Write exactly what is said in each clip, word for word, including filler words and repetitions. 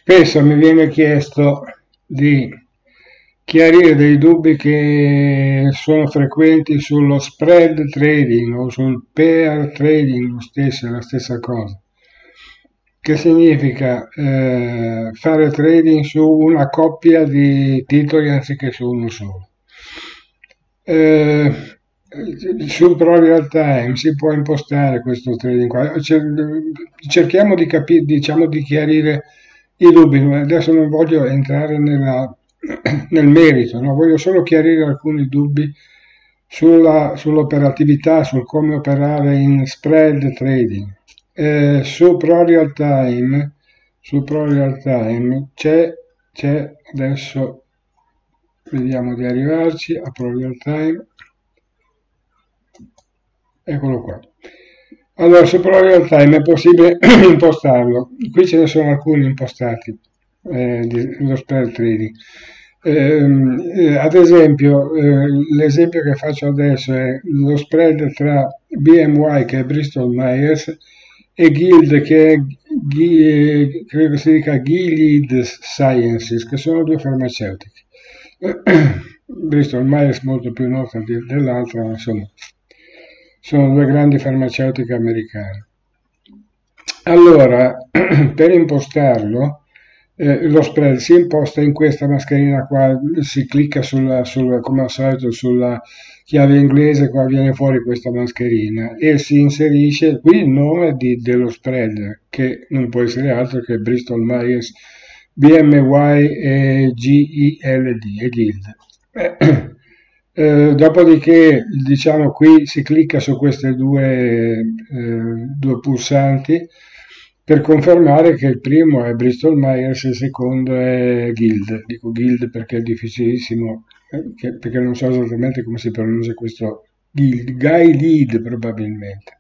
Spesso mi viene chiesto di chiarire dei dubbi che sono frequenti sullo spread trading o sul pair trading, lo stesso, è la stessa cosa, che significa eh, fare trading su una coppia di titoli anziché su uno solo. Eh, sul Pro Real Time si può impostare questo trading qua. Cerchiamo di capire, diciamo, di chiarire i dubbi. Adesso non voglio entrare nella, nel merito, no? Voglio solo chiarire alcuni dubbi sulla, sull'operatività, sul come operare in spread trading. Eh, su Pro Real Time, su Pro Real Time c'è, c'è adesso vediamo di arrivarci a Pro Real Time. Eccolo qua. Allora, su Pro Real Time è possibile impostarlo. Qui ce ne sono alcuni impostati, eh, dello spread trading. Eh, eh, ad esempio, eh, l'esempio che faccio adesso è lo spread tra B M Y, che è Bristol Myers, e Guild, che è, Ghi- credo si dica Gilead Sciences, che sono due farmaceutiche. Bristol Myers molto più nota dell'altra, ma insomma, sono due grandi farmaceutiche americane. Allora, per impostarlo, eh, lo spread si imposta in questa mascherina qua, si clicca sulla, sulla, come al solito sulla chiave inglese, qua viene fuori questa mascherina e si inserisce qui il nome di, dello spread, che non può essere altro che Bristol Myers B M Y e G I L D, e Guild. Eh, eh, dopodiché, diciamo, qui si clicca su questi due, eh, due pulsanti per confermare che il primo è Bristol Myers e il secondo è Guild. Dico Guild perché è difficilissimo, eh, che, perché non so esattamente come si pronuncia questo Guild, Guy Lead probabilmente.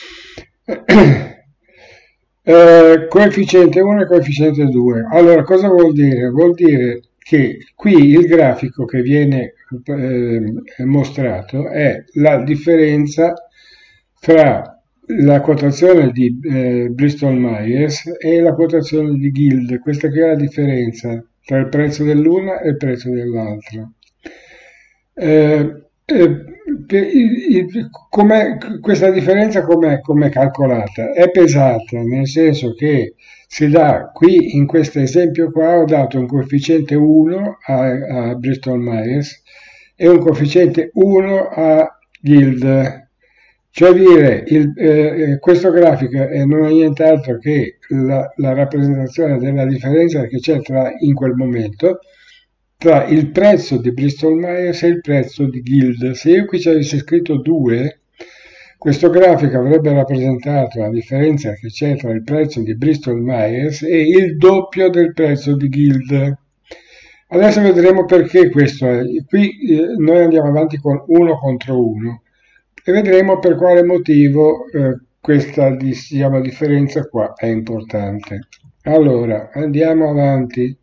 Eh, coefficiente uno e coefficiente due. Allora, cosa vuol dire? Vuol dire che qui il grafico che viene eh, mostrato è la differenza fra la quotazione di eh, Bristol Myers e la quotazione di Guild. Questa qui è la differenza tra il prezzo dell'una e il prezzo dell'altra. Eh, eh, com'è, questa differenza com'è, com'è calcolata? È pesata, nel senso che si dà qui, in questo esempio qua, ho dato un coefficiente uno a, a Bristol Myers e un coefficiente uno a Guild. Cioè dire, il, eh, questo grafico eh, non è nient'altro che la, la rappresentazione della differenza che c'è tra, in quel momento, tra il prezzo di Bristol Myers e il prezzo di Guild. Se io qui ci avessi scritto due, questo grafico avrebbe rappresentato la differenza che c'è tra il prezzo di Bristol Myers e il doppio del prezzo di Guild. Adesso vedremo perché questo è. Qui eh, noi andiamo avanti con uno contro uno e vedremo per quale motivo eh, questa diciamo, differenza qua è importante. Allora, andiamo avanti.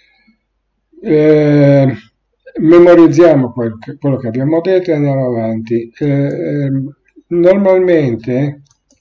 Eh, memorizziamo quel che, quello che abbiamo detto e andiamo avanti. Eh, normalmente,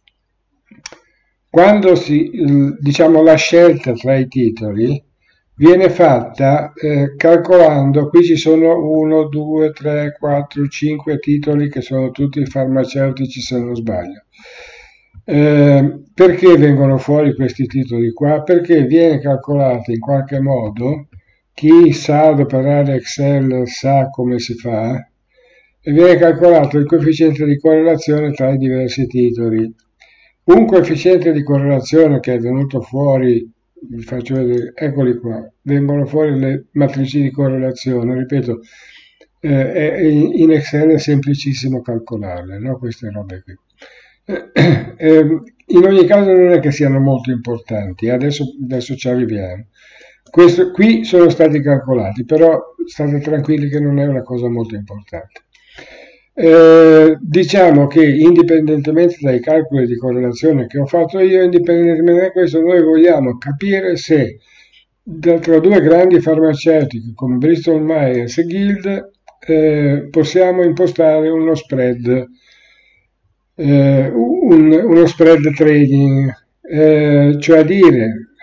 quando si, diciamo, la scelta tra i titoli viene fatta eh, calcolando, qui ci sono uno, due, tre, quattro, cinque titoli che sono tutti farmaceutici se non sbaglio. Eh, perché vengono fuori questi titoli qua? Perché viene calcolato in qualche modo, chi sa adoperare Excel sa come si fa, e viene calcolato il coefficiente di correlazione tra i diversi titoli. Un coefficiente di correlazione che è venuto fuori, vi faccio vedere, eccoli qua, vengono fuori le matrici di correlazione, ripeto, eh, in Excel è semplicissimo calcolarle, no? Queste robe qui. Eh, in ogni caso non è che siano molto importanti, adesso, adesso ci arriviamo. Questo, qui sono stati calcolati, però state tranquilli che non è una cosa molto importante. Eh, diciamo che indipendentemente dai calcoli di correlazione che ho fatto io, indipendentemente da questo, noi vogliamo capire se tra due grandi farmaceutiche come Bristol Myers e Guild eh, possiamo impostare uno spread, eh, un, uno spread trading, eh, cioè dire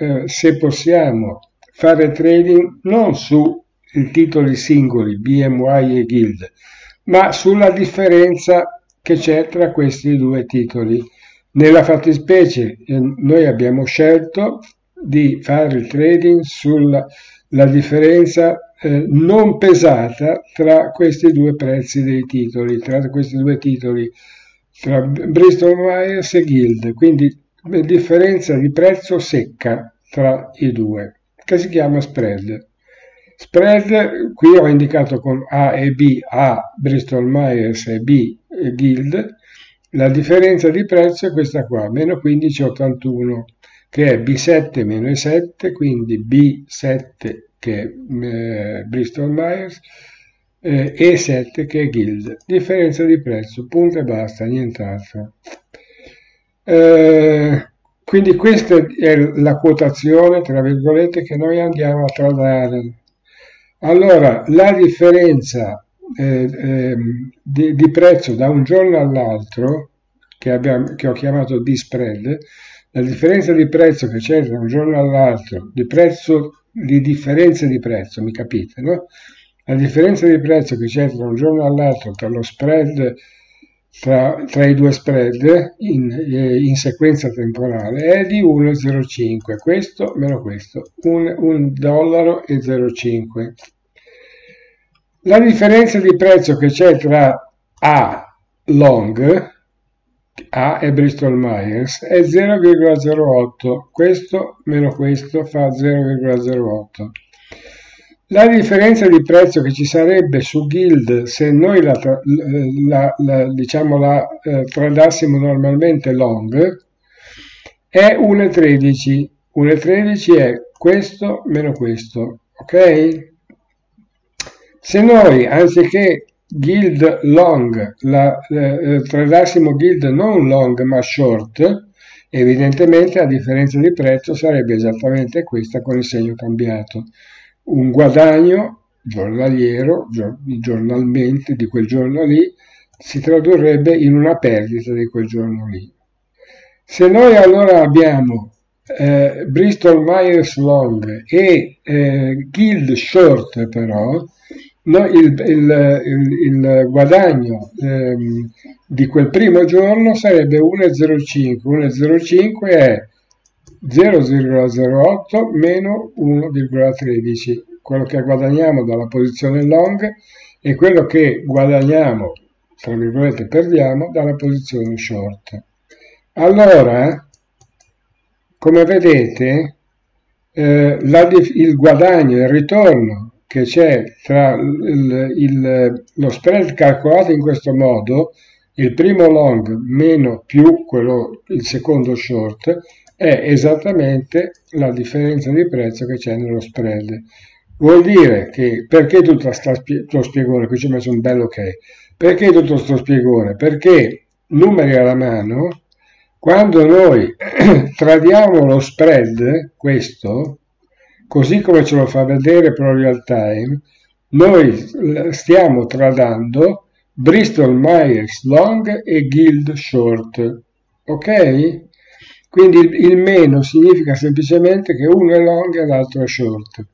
eh, se possiamo fare trading non su i titoli singoli B M Y e Guild, ma sulla differenza che c'è tra questi due titoli. Nella fattispecie eh, noi abbiamo scelto di fare il trading sulla la differenza eh, non pesata tra questi due prezzi dei titoli, tra questi due titoli, tra Bristol Myers e Guild, quindi differenza di prezzo secca tra i due, che si chiama spread. Spread, qui ho indicato con A e B, A Bristol Myers e B e Guild, la differenza di prezzo è questa qua, meno quindici virgola ottantuno, che è B sette meno E sette, quindi B sette che è eh, Bristol Myers, eh, E sette che è Guild. Differenza di prezzo, punto e basta, nient'altro. Eh, quindi questa è la quotazione, tra virgolette, che noi andiamo a tradare. Allora, la differenza eh, eh, di, di prezzo da un giorno all'altro, che, abbiamo, che ho chiamato D-spread, la differenza di prezzo che c'è da un giorno all'altro, di prezzo, di differenza di prezzo, mi capite, no? La differenza di prezzo che c'è da un giorno all'altro tra lo spread, tra, tra i due spread in, in sequenza temporale è di uno virgola zero cinque, questo meno questo, un, un dollaro e zero virgola cinque. La differenza di prezzo che c'è tra A long, A è Bristol Myers, è zero virgola zero otto, questo meno questo fa zero virgola zero otto. La differenza di prezzo che ci sarebbe su Guild se noi la, la, la, diciamo la eh, tradassimo normalmente long è uno virgola tredici, uno virgola tredici è questo meno questo, ok? Se noi anziché Guild long la eh, tradassimo Guild non long ma short, evidentemente la differenza di prezzo sarebbe esattamente questa con il segno cambiato. Un guadagno giornaliero, giornalmente di quel giorno lì, si tradurrebbe in una perdita di quel giorno lì. Se noi allora abbiamo eh, Bristol Myers long e eh, Guild short però, no, il, il, il, il guadagno ehm, di quel primo giorno sarebbe uno virgola zero cinque, uno virgola zero cinque è zero virgola zero otto meno uno virgola tredici, quello che guadagniamo dalla posizione long e quello che guadagniamo, tra virgolette perdiamo, dalla posizione short. Allora, come vedete, eh, la, il guadagno, il ritorno che c'è tra il, il, lo spread calcolato in questo modo, il primo long meno più quello, il secondo short, è esattamente la differenza di prezzo che c'è nello spread. Vuol dire che, perché tutto questo spiegone, qui ci ho messo un bello ok, perché tutto questo spiegone? Perché, numeri alla mano, quando noi tradiamo lo spread, questo, così come ce lo fa vedere Pro Real Time, noi stiamo tradando Bristol Myers long e Guild short, ok? Quindi il, il meno significa semplicemente che uno è long e l'altro è short.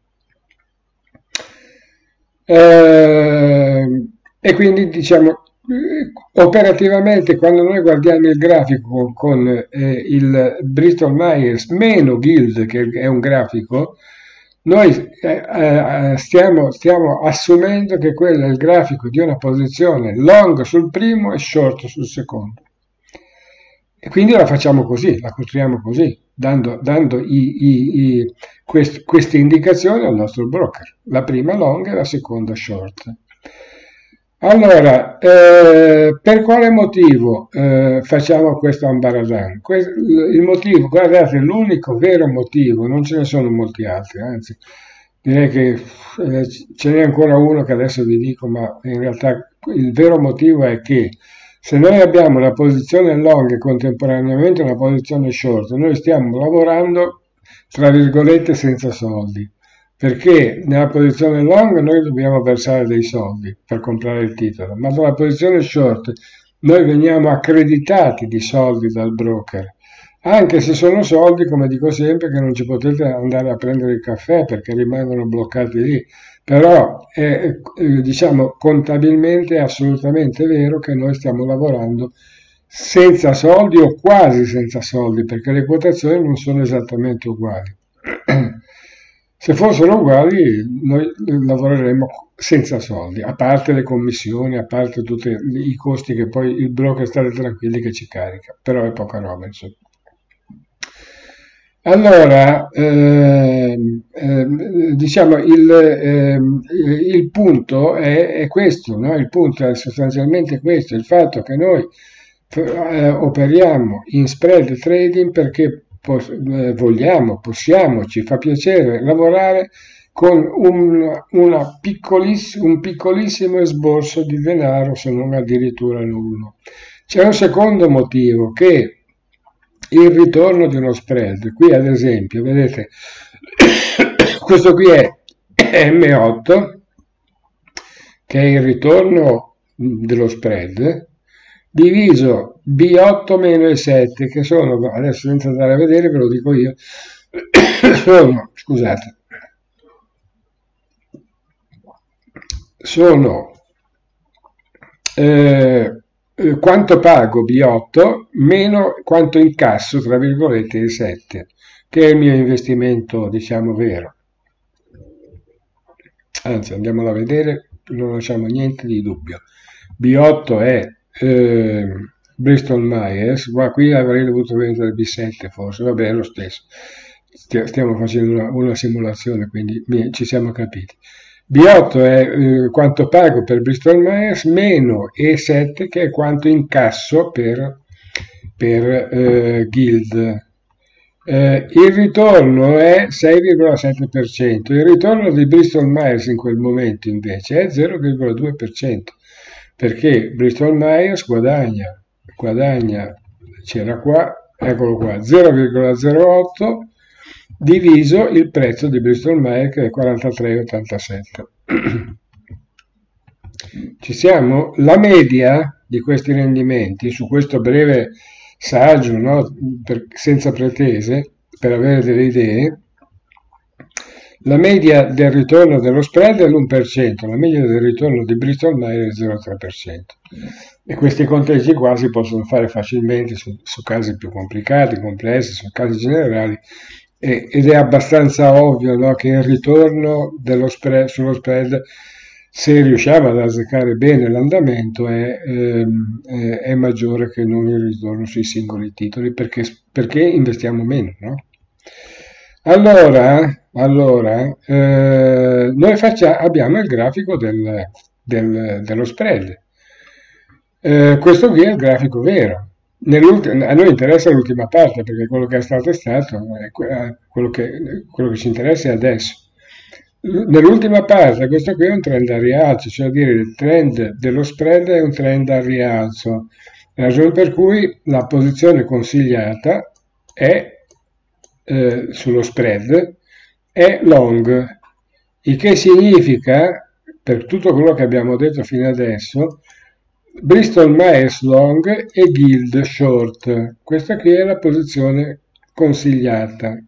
Eh, e quindi diciamo operativamente quando noi guardiamo il grafico con eh, il Bristol Myers meno Guild, che è un grafico, noi eh, stiamo, stiamo assumendo che quello è il grafico di una posizione long sul primo e short sul secondo. E quindi la facciamo così, la costruiamo così, dando, dando i, i, i, quest, queste indicazioni al nostro broker, la prima long e la seconda short. Allora, eh, per quale motivo eh, facciamo questo ambaradan? Questo, il motivo, guardate, l'unico vero motivo, non ce ne sono molti altri, anzi, direi che eh, ce n'è ancora uno che adesso vi dico, ma in realtà il vero motivo è che se noi abbiamo la posizione long e contemporaneamente una posizione short, noi stiamo lavorando, tra virgolette, senza soldi. Perché nella posizione long noi dobbiamo versare dei soldi per comprare il titolo, ma nella posizione short noi veniamo accreditati di soldi dal broker Anche se sono soldi, come dico sempre, che non ci potete andare a prendere il caffè perché rimangono bloccati lì. Però è, eh, diciamo, contabilmente è assolutamente vero che noi stiamo lavorando senza soldi o quasi senza soldi, perché le quotazioni non sono esattamente uguali. Se fossero uguali, noi lavoreremmo senza soldi, a parte le commissioni, a parte tutti i costi che poi il broker, state tranquilli, che ci carica, però è poca roba, insomma. Allora, ehm, ehm, diciamo, il, ehm, il punto è, è questo, no? Il punto è sostanzialmente questo, il fatto che noi eh, operiamo in spread trading perché pos- eh, vogliamo, possiamo, ci fa piacere lavorare con un, una piccoliss- un piccolissimo esborso di denaro, se non addirittura nullo. C'è un secondo motivo, che il ritorno di uno spread. Qui ad esempio, vedete, questo qui è M otto, che è il ritorno dello spread, diviso B otto meno E sette, che sono, adesso senza andare a vedere, ve lo dico io, sono, scusate, sono eh, quanto pago B otto meno quanto incasso, tra virgolette, E sette, che è il mio investimento, diciamo, vero. Anzi, andiamolo a vedere, non lasciamo niente di dubbio. B otto è eh, Bristol Myers, ma qui avrei dovuto vendere B sette forse, vabbè, è lo stesso. Stiamo facendo una, una simulazione, quindi ci siamo capiti. B otto è eh, quanto pago per Bristol Myers meno E sette, che è quanto incasso per, per eh, Guild. Eh, il ritorno è sei virgola sette per cento, il ritorno di Bristol Myers in quel momento invece è zero virgola due per cento, perché Bristol Myers guadagna, guadagna, c'era qua, eccolo qua, zero virgola zero otto diviso il prezzo di Bristol Myers, che è quarantatré virgola ottantasette. Ci siamo? La media di questi rendimenti su questo breve saggio, no? Per, senza pretese, per avere delle idee, la media del ritorno dello spread è l'uno per cento, la media del ritorno di Bristol Myers è il zero virgola tre per cento. E questi conteggi qua si possono fare facilmente su, su casi più complicati, complessi, su casi generali, e, ed è abbastanza ovvio, no, che il ritorno dello spread, sullo spread, se riusciamo ad azzeccare bene l'andamento, è, ehm, è, è maggiore che non il ritorno sui singoli titoli, perché, perché investiamo meno, no? Allora, allora eh, noi facciamo, abbiamo il grafico del, del, dello spread. Eh, questo qui è il grafico vero. A noi interessa l'ultima parte, perché quello che è stato è stato, è quello che, quello che ci interessa è adesso. Nell'ultima parte, questo qui è un trend a rialzo, cioè dire il trend dello spread è un trend a rialzo, ragione per cui la posizione consigliata è eh, sullo spread è long, il che significa, per tutto quello che abbiamo detto fino adesso, Bristol Myers long e Guild short. Questa qui è la posizione consigliata.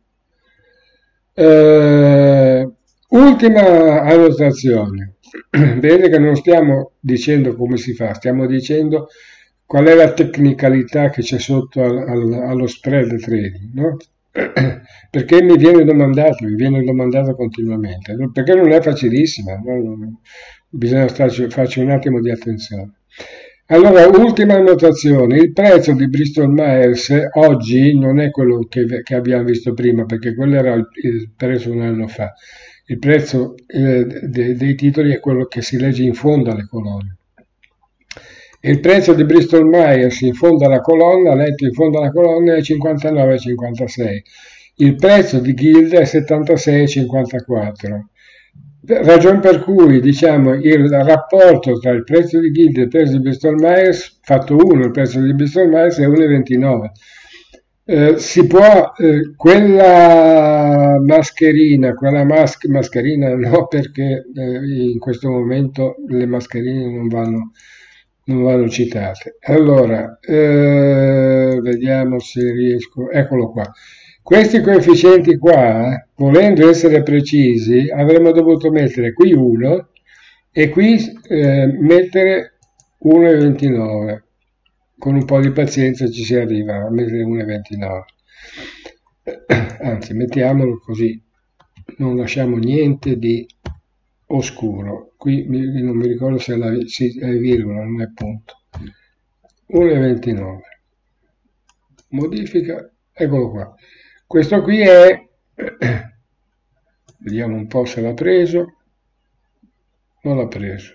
Eh, ultima annotazione. Vedete che non stiamo dicendo come si fa, stiamo dicendo qual è la tecnicalità che c'è sotto al, al, allo spread trading, no? Perché mi viene domandato, mi viene domandato continuamente, perché non è facilissima, no? Bisogna starci, farci un attimo di attenzione. Allora, ultima annotazione, il prezzo di Bristol Myers oggi non è quello che, che abbiamo visto prima, perché quello era il, il prezzo un anno fa. Il prezzo eh, de, dei titoli è quello che si legge in fondo alle colonne. Il prezzo di Bristol Myers in fondo alla colonna, letto in fondo alla colonna, è cinquantanove virgola cinquantasei. Il prezzo di Guild è settantasei virgola cinquantaquattro. Ragione per cui, diciamo, il rapporto tra il prezzo di Guild e il prezzo di Bristol Myers, fatto uno, il prezzo di Bristol Myers è uno virgola ventinove. Eh, si può, eh, quella mascherina, quella mas- mascherina no, perché eh, in questo momento le mascherine non vanno, non vanno citate. Allora, eh, vediamo se riesco, eccolo qua. Questi coefficienti qua, volendo essere precisi, avremmo dovuto mettere qui uno e qui eh, mettere uno virgola ventinove. Con un po' di pazienza ci si arriva a mettere uno virgola ventinove. Anzi, mettiamolo così, non lasciamo niente di oscuro. Qui non mi ricordo se è, la, sì, è virgola, non è punto. uno virgola ventinove. Modifica, eccolo qua. Questo qui è, vediamo un po' se l'ha preso, non l'ha preso.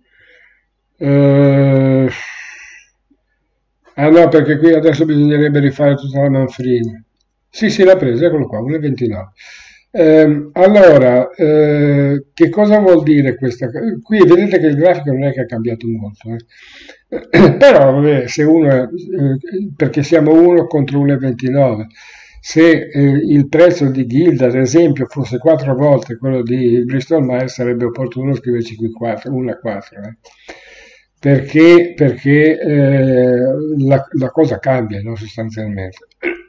Uh, ah no, perché qui adesso bisognerebbe rifare tutta la manfrina. Sì, sì, l'ha preso, eccolo qua, uno virgola ventinove. Eh, allora, eh, che cosa vuol dire questa cosa? Qui vedete che il grafico non è che ha cambiato molto, eh. Però vabbè, se uno, è, eh, perché siamo uno contro uno virgola ventinove, se eh, il prezzo di Guild, ad esempio, fosse quattro volte quello di Bristol Myers, sarebbe opportuno scriverci qui quattro, uno a quattro, eh. Perché, perché eh, la, la cosa cambia, no, sostanzialmente.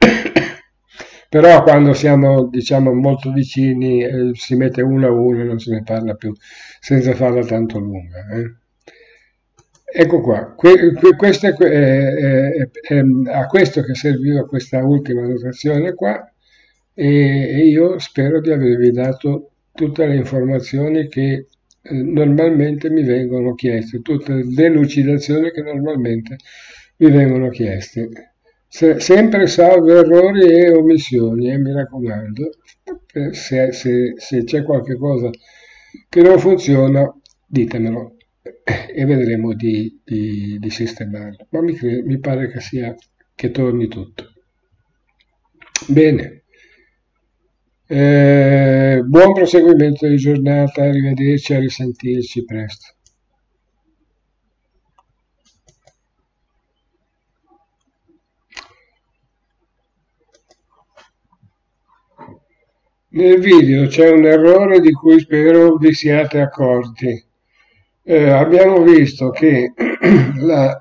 Però quando siamo, diciamo, molto vicini eh, si mette uno a uno e non se ne parla più, senza farla tanto lunga. Eh. Ecco qua, que, que, questo è, eh, eh, a questo che serviva questa ultima notazione qua, e, e io spero di avervi dato tutte le informazioni che eh, normalmente mi vengono chieste, tutte le delucidazioni che normalmente mi vengono chieste. Se, sempre salvo errori e omissioni, eh, mi raccomando, se, se, se c'è qualche cosa che non funziona, ditemelo e vedremo di, di, di sistemarlo. Ma mi, mi pare che sia che torni tutto. Bene, eh, buon proseguimento di giornata, arrivederci, a risentirci presto. Nel video c'è un errore di cui spero vi siate accorti. Eh, abbiamo visto che la,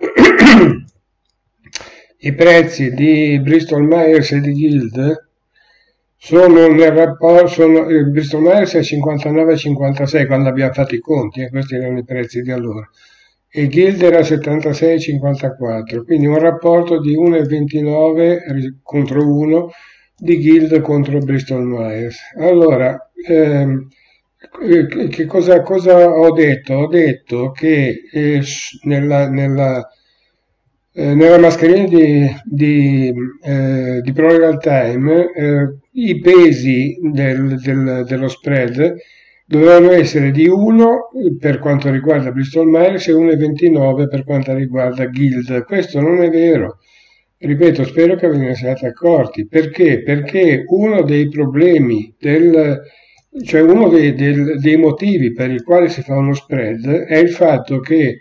i prezzi di Bristol Myers e di Guild sono nel rapporto, sono, il Bristol Myers è cinquantanove virgola cinquantasei quando abbiamo fatto i conti, e questi erano i prezzi di allora, e Guild era settantasei virgola cinquantaquattro, quindi un rapporto di uno virgola ventinove contro uno di Guild contro Bristol Myers. Allora, ehm, che cosa, cosa ho detto? Ho detto che eh, nella, nella, eh, nella mascherina di, di, eh, di Pro Real Time eh, i pesi del, del, dello spread dovevano essere di uno per quanto riguarda Bristol Myers e uno virgola ventinove per quanto riguarda Guild. Questo non è vero. Ripeto, spero che ve ne siate accorti. Perché? Perché uno dei problemi del, cioè uno dei, del, dei motivi per i quali si fa uno spread è il fatto che,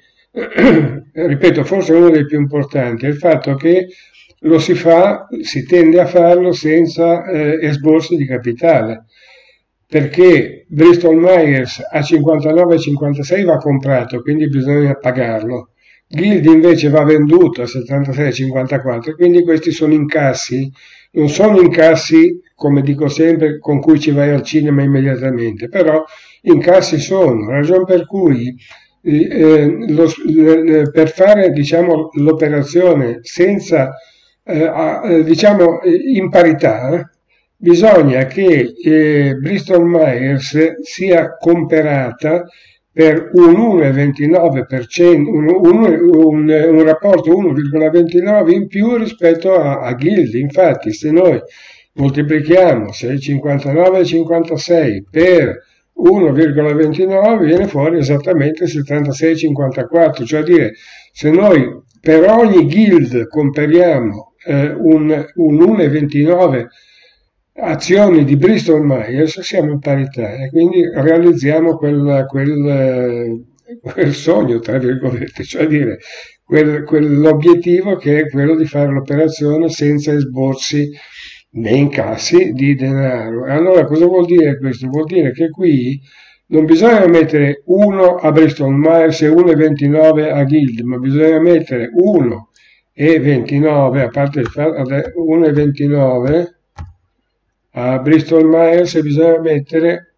ripeto, forse uno dei più importanti, è il fatto che lo si fa, si tende a farlo senza eh, esborsi di capitale. Perché Bristol Myers a cinquantanove virgola cinquantasei va comprato, quindi bisogna pagarlo. Guild invece va venduto a settantasei virgola cinquantaquattro, quindi questi sono incassi, non sono incassi, come dico sempre, con cui ci vai al cinema immediatamente, però incassi sono, ragion per cui eh, lo, eh, per fare, diciamo, l'operazione senza, eh, diciamo, in parità, bisogna che eh, Bristol Myers sia comperata per un uno virgola ventinove per cento, un, un, un, un rapporto uno virgola ventinove in più rispetto a, a Guild. Infatti, se noi moltiplichiamo sei virgola cinquantanove virgola cinquantasei per uno virgola ventinove viene fuori esattamente settantasei virgola cinquantaquattro, cioè dire, se noi per ogni Guild comperiamo eh, un, un uno virgola ventinove azioni di Bristol Myers, siamo in parità e quindi realizziamo quel, quel, quel sogno, tra virgolette, cioè dire quel, quell'obiettivo che è quello di fare l'operazione senza esborsi né incassi di denaro. Allora cosa vuol dire questo? Vuol dire che qui non bisogna mettere uno a Bristol Myers e uno e ventinove a Guild, ma bisogna mettere uno e ventinove, a parte il fatto uno e ventinove a Bristol Myers, e bisogna mettere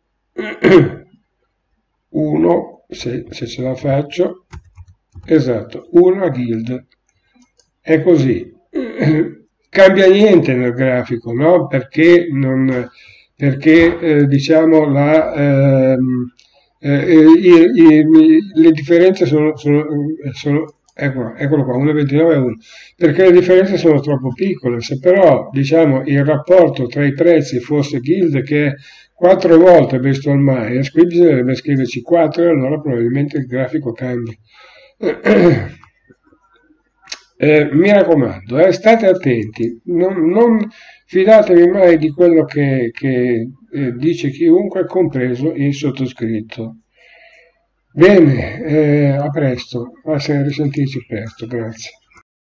uno, se, se ce la faccio, esatto, uno a Guild. È così. Cambia niente nel grafico, no? Perché non... perché eh, diciamo la, ehm, eh, i, i, le differenze sono, sono, sono ecco, eccolo qua, uno e ventinove e uno, perché le differenze sono troppo piccole. Se però diciamo il rapporto tra i prezzi fosse Guild, che è quattro volte Bristol Myers, qui bisognerebbe scriverci quattro, e allora probabilmente il grafico cambia. Eh, mi raccomando, eh, state attenti, non, non fidatevi mai di quello che, che eh, dice chiunque, compreso il sottoscritto. Bene, eh, a presto, a risentirci presto, grazie.